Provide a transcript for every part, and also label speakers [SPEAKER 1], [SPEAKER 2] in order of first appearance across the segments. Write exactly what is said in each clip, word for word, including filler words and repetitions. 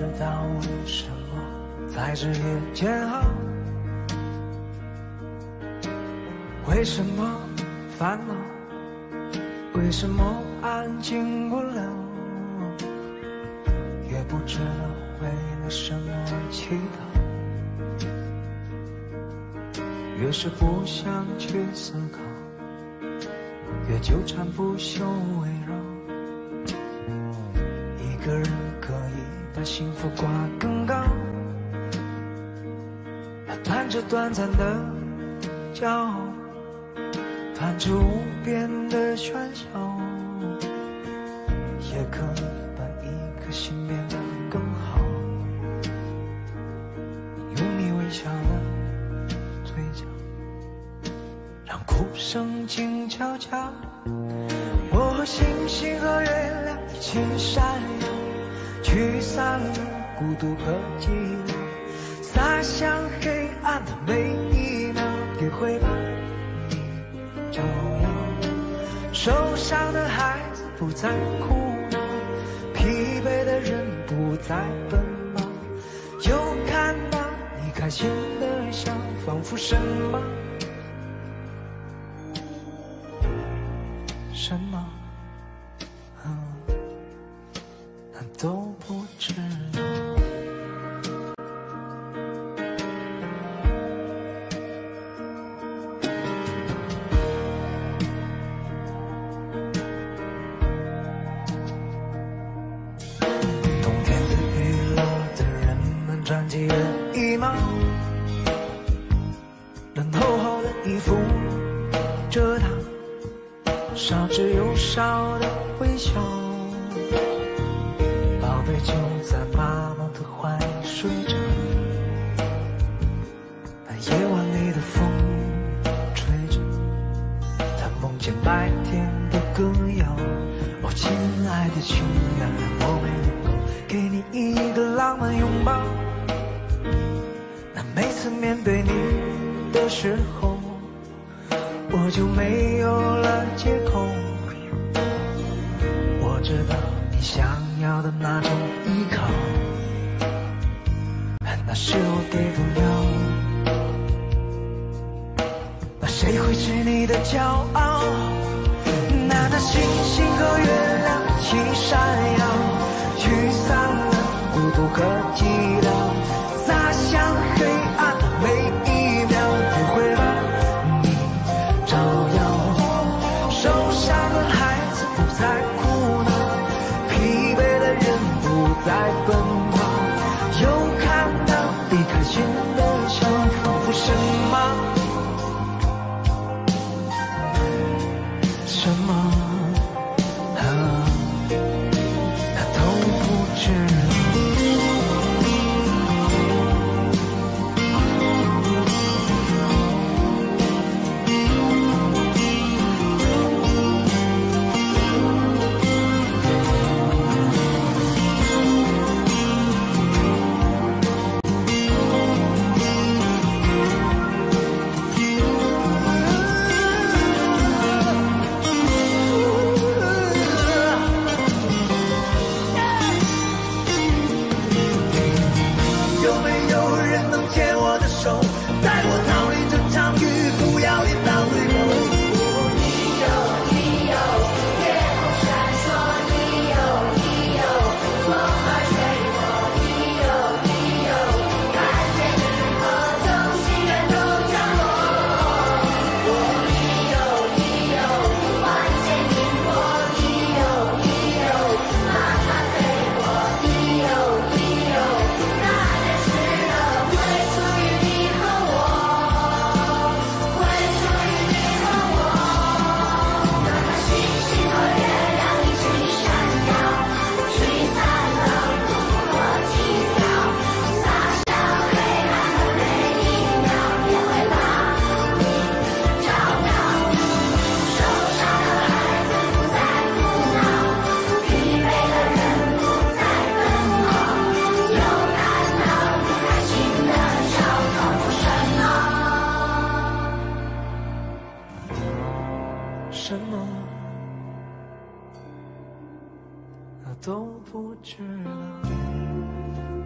[SPEAKER 1] 知道为什么在这夜间好，为什么烦恼，为什么安静不了，也不知道为了什么而祈祷，越是不想去思考，越纠缠不休围绕。一个人可以把幸福挂更高，要谈着短暂的骄傲，谈着无边的喧嚣，也可以把一颗心变得更好。用你微笑的嘴角，让哭声静悄悄。我和星星和月亮一起闪耀，驱散了孤独和寂寥，洒向黑暗的每一秒。别回吧，你照耀。受伤的孩子不再哭闹，疲惫的人不再奔跑，又看到你开心的笑，仿佛什么什么、嗯、都不知道。冬天的娱乐的人们穿起了衣帽，冷厚厚的衣服遮挡少之又少的微笑，宝贝就在妈妈的怀里睡着，那夜晚里的风吹着，他梦见白天的歌谣。哦，亲爱的亲人，我没能够给你一个浪漫拥抱，那每次面对你的时候，我就没有了借口。我知道你想要的那种依靠，那是我给不了，那谁会是你的骄傲？那那星星和月亮一起闪耀，驱散了孤独和寂寥，洒向黑暗的每一秒。别回吧，你照耀。受伤的孩子不再哭闹，疲惫的人不再奔跑，又看到你开心的笑，仿佛什么什么、啊、那都不知道。什么都不知道。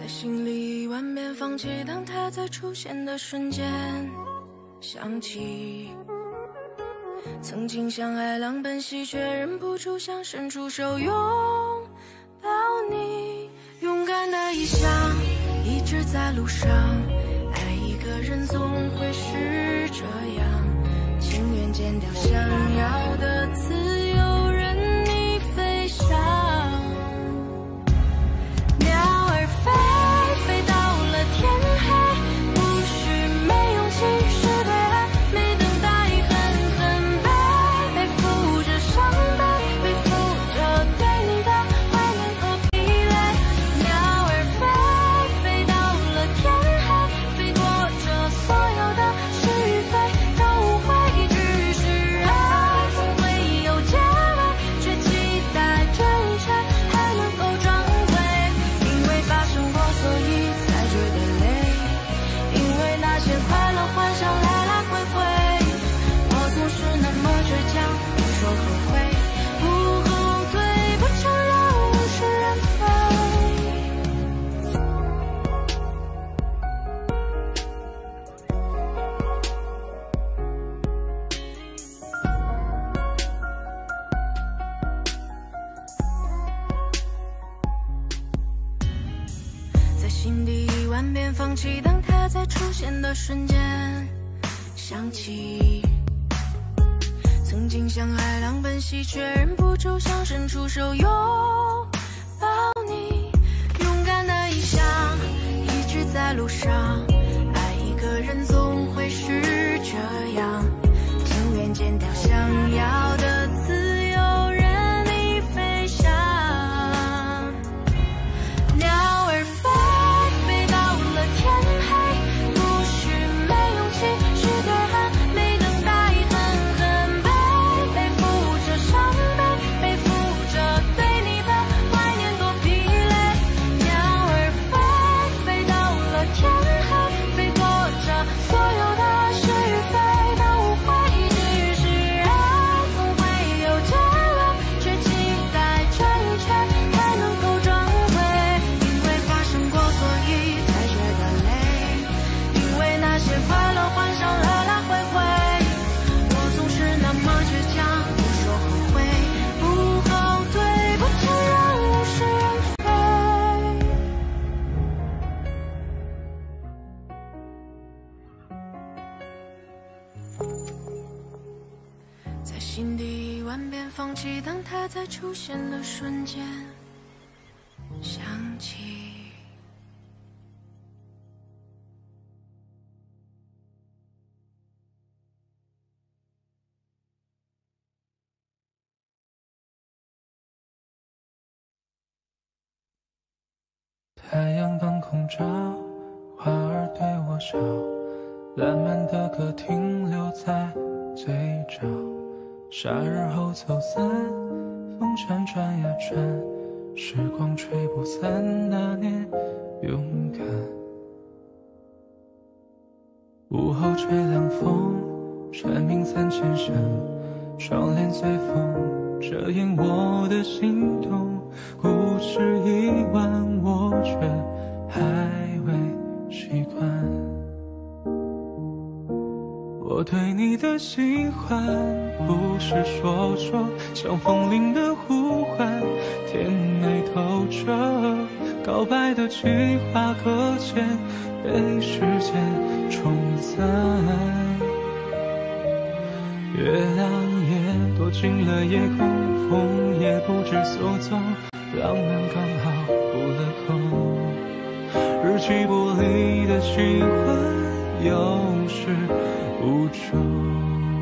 [SPEAKER 2] 心里万遍放弃，当它在出现的瞬间想起，曾经相爱浪奔袭，却忍不住想伸出手拥抱你。勇敢的异乡，一直在路上，爱一个人总会是这样，情愿剪掉想要的自由，任你飞翔。鸟儿飞，飞到了天黑，不许没勇气，是对爱没等待，狠狠背，背负着伤悲，背负着对你的怀念和疲累。鸟儿飞，飞到了天黑，飞过这所有的是与非，都无悔，只是爱总会有结尾，却期待这一切还能够转回。因为发生过，所以才觉得累，因为那些快乐幻想来来回回，我总是那么倔强，不说后悔，不后退，不承认物是人非。在心底一万遍放弃，当它在出现的瞬间想起，曾经相爱浪奔袭，却忍不住想伸出手拥抱你。勇敢的异乡，一直在路上，爱一个人总会是这样，情愿剪掉想要的自由，任你飞翔。鸟儿飞，飞到了天黑，不许没勇气，是对爱没等待，狠狠背，背负着伤悲，背负着对你的怀念多疲累。鸟儿飞，飞到了天黑，飞过这所有的是与非，都无悔，只是爱总会有结尾，却期待这一切还能够转回。因为发生过，所以才觉得累，因为那些快乐幻想来来回回，我总是那么倔强，不说后悔，不后退，不承认物是人非。在心底一万遍放弃，当它在出现的瞬间想起。
[SPEAKER 1] 太阳当空照，花儿对我笑，烂漫的歌停留在嘴角。夏日后走散，风扇转呀转，时光吹不散那年勇敢。午后吹凉风，蝉鸣三千声，窗帘随风遮掩我的心动。故事已完，我却还未习惯。我对你的喜欢，不是说说，像风铃的呼唤，甜美透彻。告白的计划搁浅，被时间冲散。月亮也躲进了夜空，风也不知所踪，浪漫刚好补了空。日期不离的喜欢，有始无终。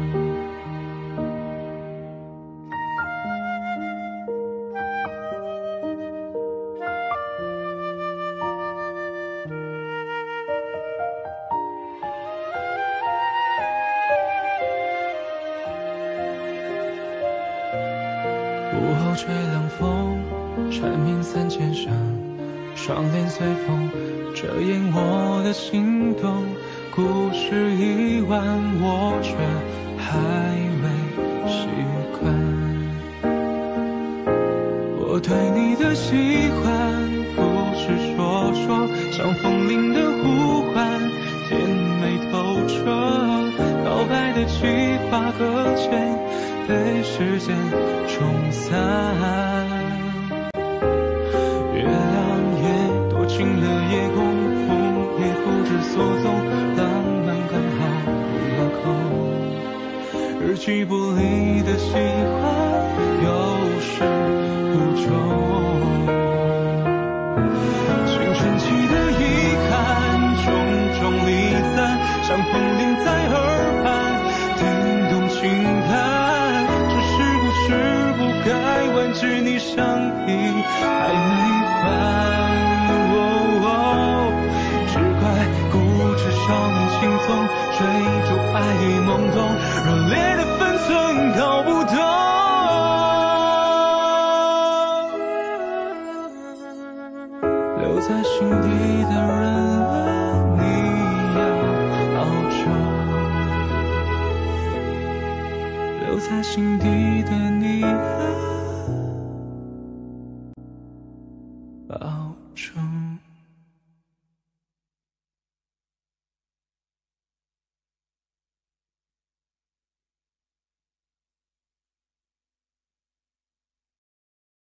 [SPEAKER 1] 午后吹凉风，蝉鸣三千声，窗帘随风遮掩我的心动。故事已完，我却还未习惯。我对你的喜欢，不是说说， 像风铃的呼唤，甜美透彻。告白的计划搁浅，被时间冲散。月亮也躲进了夜空，风也不知所踪，浪漫刚好入了口。日记簿里的喜欢有始无终，青春期的遗憾种种离散，像风铃在耳畔听懂轻叹。只是故事不该完结，你相依还没还。只怪固执少年心纵，追逐爱意懵懂，热烈的分寸搞不懂。留在心底的人，你要保重。留在心底的你，保重。